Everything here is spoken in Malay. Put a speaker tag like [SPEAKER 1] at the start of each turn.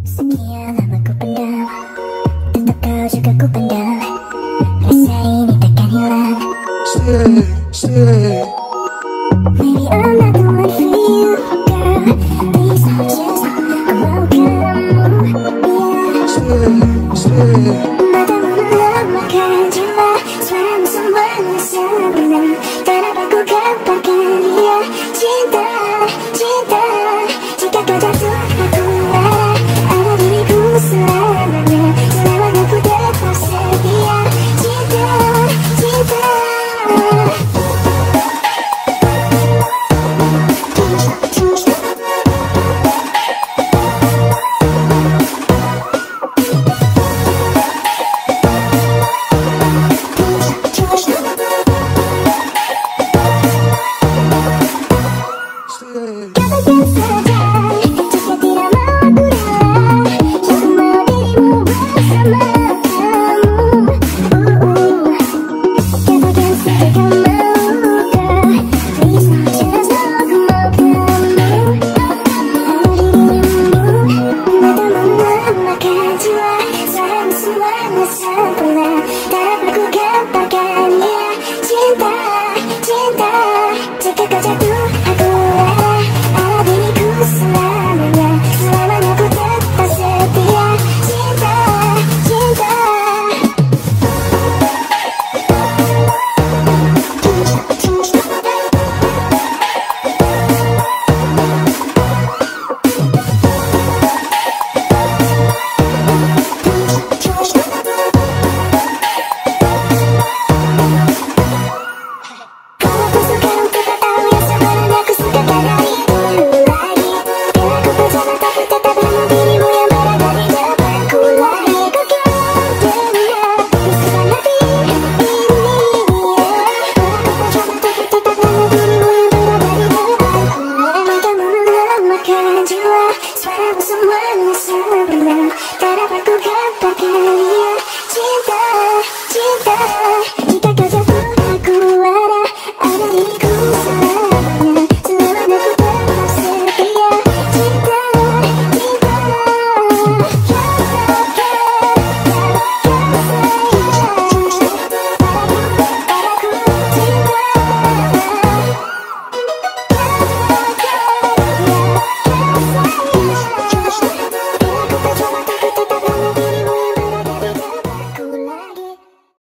[SPEAKER 1] Sekian lama ku pendam, tetap kau juga ku pendam. Rasa ini takkan hilang. Maybe I'm not the one for you, girl. Please don't just aku mau kamu, yeah. Matamu melemahkan jiwa, suaramu semuanya sempurna. Tak dapat ku gambarkan, ya. Cinta, cinta, jika kau jatuh aku lari. Ada diriku selamanya, selamanya ku tetap setia. Cinta, cinta. Katakan